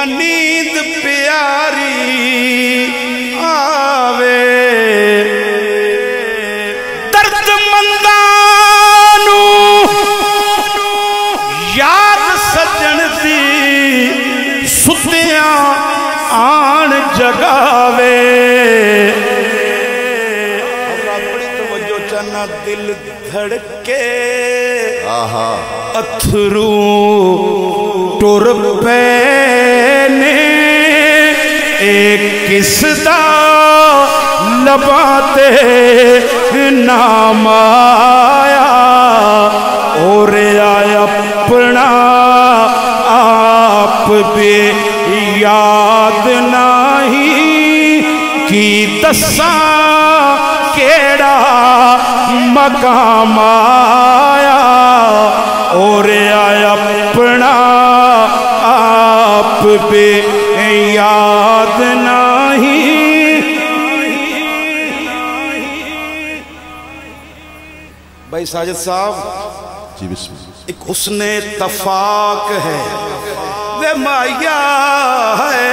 नींद प्यारी आवे दर्द मंदानू याद सजन दी सुतियां आन जगावे अपनी तवज्जो चना दिल धड़के अथरू टुर पैने एक किसदा लबाते नाम आया और आया अपना आप भी याद नहीं की दसा केड़ा मकाम आया और आया अपना आप पे याद नहीं। भाई साजिद साहब जी बिस्मिल्लाह। एक हुस्ने तफाक है वे माया है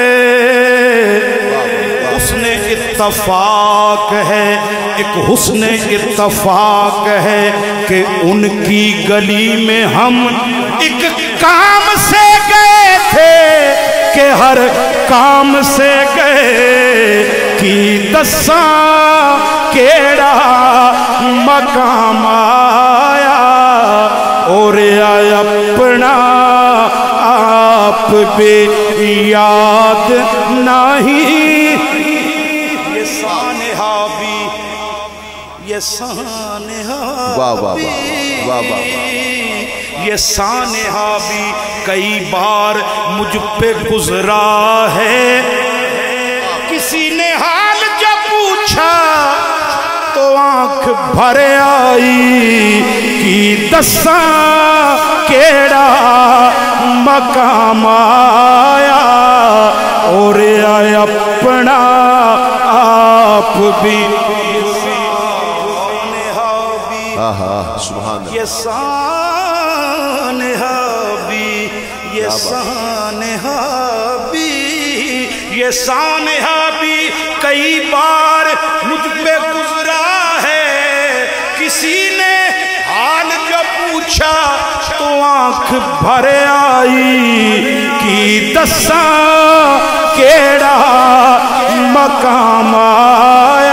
हुस्ने इत्तफाक है एक हुस्ने इत्तफाक है कि उनकी गली में हम एक काम से गए थे कि हर काम से गए कि दसा केड़ा मकाम आया और आया अपना आप पे याद नहीं। ये सानेहा भी ये सानेहा ये सानेहा भी कई बार मुझ पे गुजरा है किसी ने हाल जब पूछा तो आंख भर आई कि दसा केड़ा मकाम आया और आया अपना आप भी सुभान ये सानेहा भी ये सानेहा भी ये सानेहा भी कई बार मुझ पे गुजरा है किसी ने हाल जब पूछा तो आंख भर आई कि दसा केड़ा मकाम आया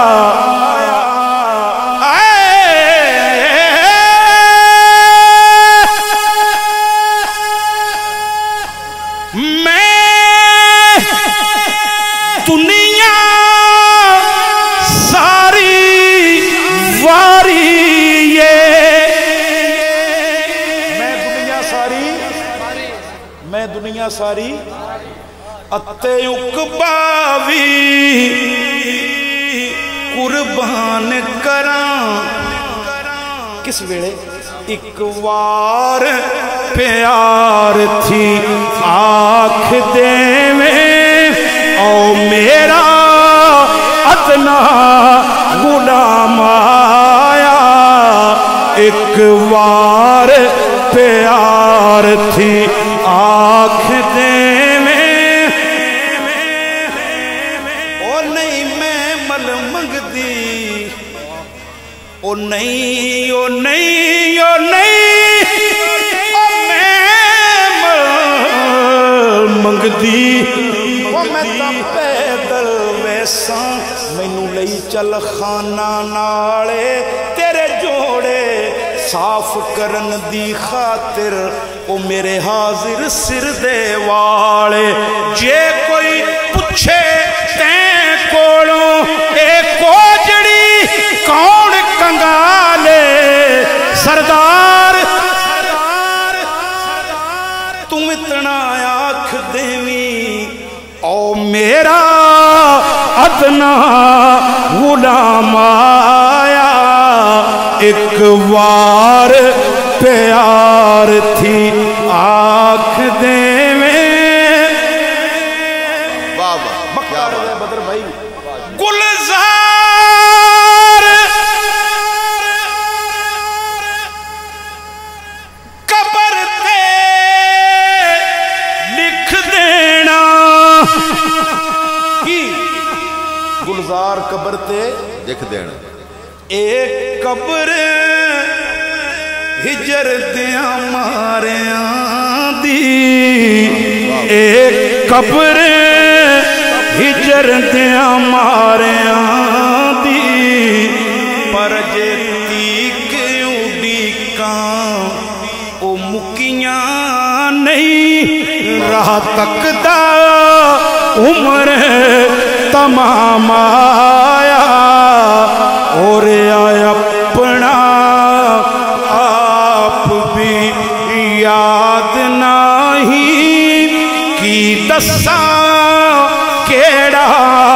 दुनिया सारी अत्ते उकबावी कुर्बान करां किस वेले एक वार प्यार थी आँख देवे ओ मेरा अदना गुलाम आया एक वार प्यार थी आँख देवे ओ नहीं मैं मल मंगदी ओ नहीं ओ नहीं ओ नहीं ओ मैं मल मंगदी ओ मैं तां पैदल वैसा मैनू लई चल खाना नाले तेरे जोड़े साफ करन दी खातिर ओ मेरे हाजिर सिर दे वाले जे कोई पूछे तैं कोलों ए कोजड़ी कौन कंगाले सरदार तू इतना आँख देवी ओ मेरा अदना गुलाम आया एक वार प्यार थी आँख देवे बदर भाई गुलजार कबर ते लिख दे कबर ते देख देण एक कबर हिजर दिया मारिया दी एक कबर हिजर दिया मारिया दी पर जे तीक उड़ीका ओ मुकियां नहीं राह तकदा उम्र तमाम आया और अपना आप भी याद नहीं की दसा केड़ा